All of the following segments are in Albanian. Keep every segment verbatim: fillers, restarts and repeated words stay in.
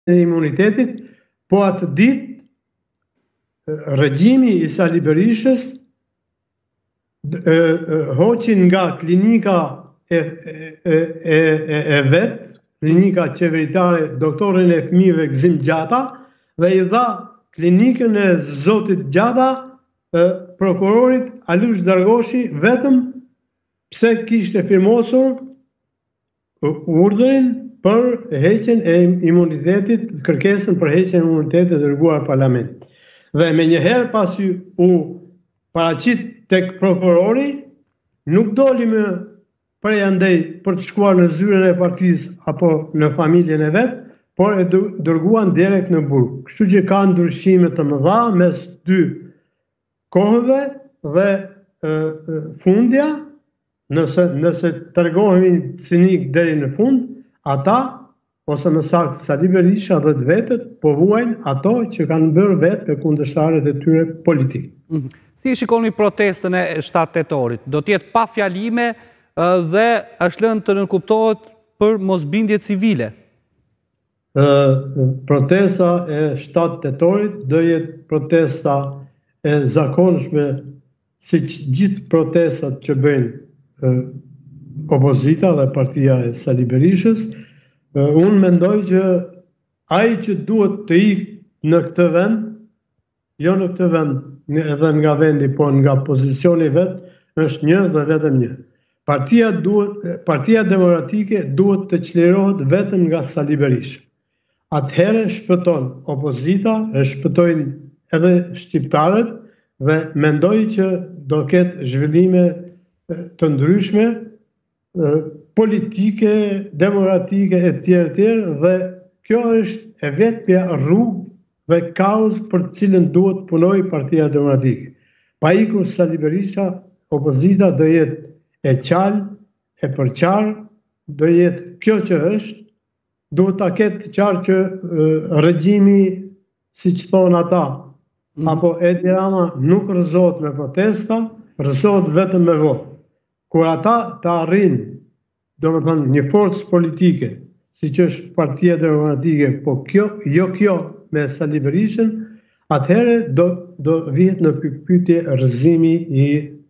e imunitetit, po atë ditë regjimi i Sali Berishës hoqin nga klinika e, e, e, e, e vetë, klinika qeveritare doktorin e fëmijëve Gzim Gjata, dhe i dha klinikën e Zotit Gjata e, prokurorit Alush Dargoshi vetëm pse kishte firmosur urdhrin për heqjen e imunitetit, kërkesën për heqjen e imunitetit e dërguar parlament. Dhe me njëherë pasi u paraqit tek prokurori, nuk doli më prej andej për të shkuar në zyrën e partisë apo në familjen e vet, por e dërguan direkt në burg. Kështu që ka ndryshime të mëdha mes dy kohëve dhe e, e, fundja, nëse nëse tregohemi cinik deri në fund, ata ose më saktë Sali Berisha dhe të vetët po vuajnë ato që kanë bërë vetë me kundërshtarët e tyre politik. Mm-hmm. Si shikoni protestën e shtatë tetorit? Do t'jetë pa fjalime dhe është lënë të nënkuptohet për mosbindje civile? Uh, protesta e shtatë tetorit do jetë protesta e zakonshme si gjithë protestat që bëjnë uh, opozita dhe partia e Sali Berishës. Uh, unë mendoj që ai që duhet të ikë në këtë vend, jo në këtë vend edhe nga vendi, por nga pozicioni vet, është një dhe vetëm një. Partia, duhet, partia demokratike duhet të çlirohet vetëm nga Sali Berisha. Atëherë shpëton opozita, e shpëtojnë edhe shqiptarët dhe mendoj që do ketë zhvillime të ndryshme, politike, demokratike e tjerë tjerë, dhe kjo është e vetmja rrugë dhe kauzë për të cilën duhet punoj Partia Demokratike. Pa ikur Sali Berisha, opozita do jetë e qalë, e përqarë, do jetë kjo që është, duhet ta ketë qarë që uh, regjimi, si që thonë ata, mm. apo Edi Rama nuk rëzohet me protesta, rëzohet vetëm me votë. Kur ata të arrinë, do më thënë, një forcë politike, si që është Partia Demokratike, po kjo, jo kjo me Sali Berishën, atëherë do, do vihet në pyetje rrëzimi i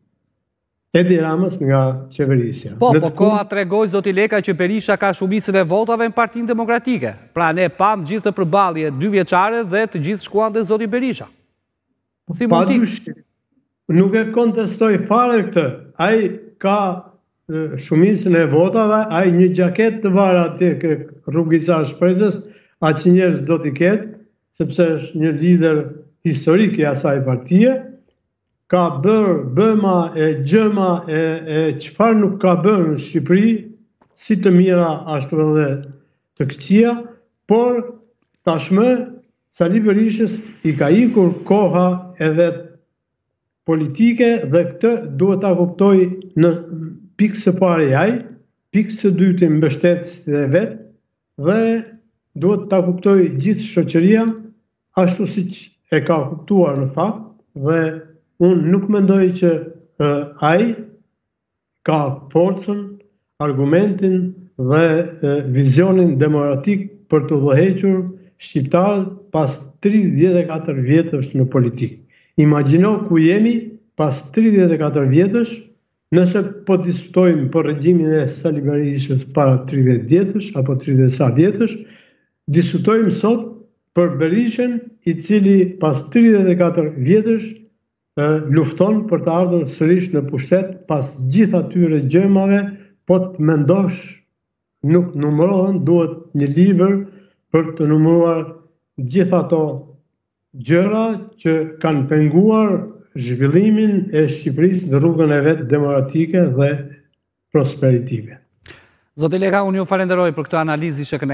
Edi Ramës nga qeverisja. Po, po koha tregoj zoti Leka që Berisha ka shumicën e votave në Partinë Demokratike. Pra ne pam gjithë të përballje dy vjeçare dhe të gjithë shkuan te zoti Berisha. Si pa dyshim, nuk e kontestoj fare këtë. Ai ka e, shumicën e votave, ai një gjaket të varë atje ke rrugicar Shpresës, aq njerëz do t'i ketë, sepse është një lider historik i asaj partie. Ka bërë bëma e gjëma e, e çfarë nuk ka bërë në Shqipëri, si të mira ashtu edhe të këqija, por tashmë Sali Berishës i ka ikur koha e vet politike dhe këtë duhet ta kuptoj në pikë së pari ai, pikë së dytë mbështetësit e vet dhe duhet ta kuptoj gjithë shoqëria ashtu siç e ka kuptuar në fakt dhe unë nuk mendoj që uh, ai ka forcën, argumentin dhe uh, vizionin demokratik për të udhëhequr shqiptarët pas tridhjetë e katër vjetësh në politikë. Imagjino ku jemi pas tridhjetë e katër vjetësh, nëse po diskutojmë për regjimin e Sali Berishës para tridhjetë vjetësh apo tridhjetë sa vjetësh, diskutojmë sot për Berishën i cili pas tridhjetë e katër vjetësh lufton për të ardhur sërish në pushtet pas gjithë atyre gjëmave, po të mendosh nuk numërohen, duhet një libër për të numëruar gjithë ato gjëra që kanë penguar zhvillimin e Shqipërisë në rrugën e vet demokratike dhe prosperitive. Zoti Leka, unë ju falenderoj për këtë analizë që